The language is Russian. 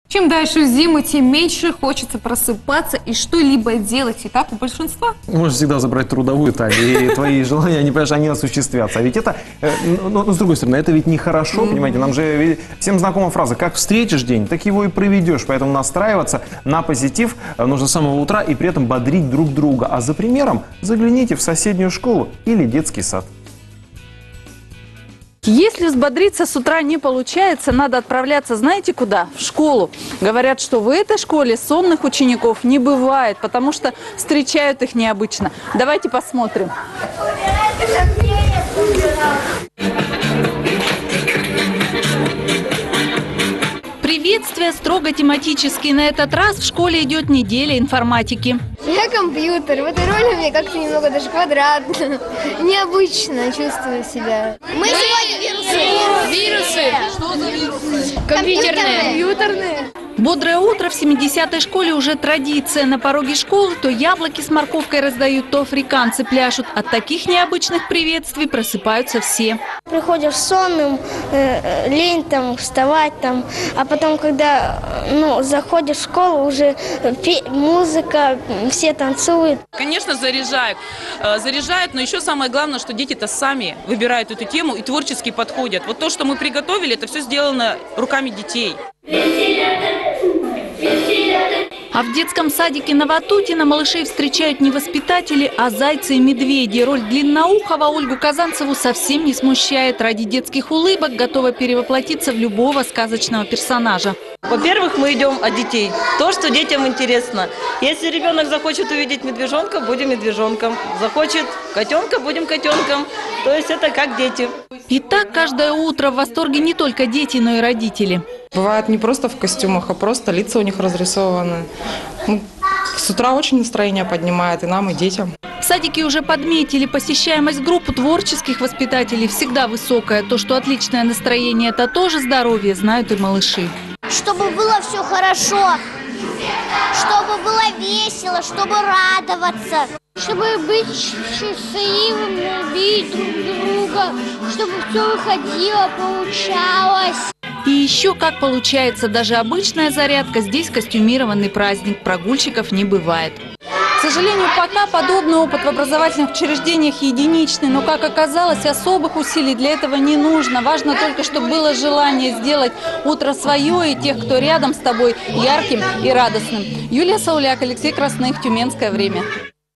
Чем дальше в зиму, тем меньше хочется просыпаться и что-либо делать. И так у большинства. Можешь всегда забрать трудовую, Таня, и твои желания, они, понимаешь, они осуществятся. А ведь это, с другой стороны, это ведь нехорошо, понимаете, нам же всем знакома фраза: как встретишь день, так его и проведешь. Поэтому настраиваться на позитив нужно с самого утра и при этом бодрить друг друга. А за примером загляните в соседнюю школу или детский сад. Если взбодриться с утра не получается, надо отправляться, знаете куда? В школу. Говорят, что в этой школе сонных учеников не бывает, потому что встречают их необычно. Давайте посмотрим. Приветствия строго тематические. На этот раз в школе идет неделя информатики. Я компьютер. В этой роли мне как-то немного даже квадратно. Необычно чувствую себя. Мы сегодня вирусы. Что за вирусы? Компьютерные. Бодрое утро в 70-й школе уже традиция. На пороге школы то яблоки с морковкой раздают, то африканцы пляшут. От таких необычных приветствий просыпаются все. Приходишь сонным, лень там вставать там, а потом, когда заходишь в школу, уже музыка, все танцуют. Конечно, заряжают. Заряжают, но еще самое главное, что дети-то сами выбирают эту тему и творчески подходят. Вот то, что мы приготовили, это все сделано руками детей. А в детском садике Новотутино малышей встречают не воспитатели, а зайцы и медведи. Роль длинноухого Ольгу Казанцеву совсем не смущает. Ради детских улыбок готова перевоплотиться в любого сказочного персонажа. Во-первых, мы идем от детей. То, что детям интересно. Если ребенок захочет увидеть медвежонка, будем медвежонком. Захочет котенка, будем котенком. То есть это как дети. И так каждое утро в восторге не только дети, но и родители. Бывает не просто в костюмах, а просто лица у них разрисованы. С утра очень настроение поднимает и нам, и детям. В садике уже подметили, посещаемость групп творческих воспитателей всегда высокая. То, что отличное настроение – это тоже здоровье, знают и малыши. Чтобы было все хорошо, чтобы было весело, чтобы радоваться. Чтобы быть счастливым, любить друг друга, чтобы все выходило, получалось. И еще как получается, даже обычная зарядка, здесь костюмированный праздник, прогульщиков не бывает. К сожалению, пока подобный опыт в образовательных учреждениях единичный, но, как оказалось, особых усилий для этого не нужно. Важно только, чтобы было желание сделать утро свое и тех, кто рядом с тобой, ярким и радостным. Юлия Сауляк, Алексей Красных, Тюменское время.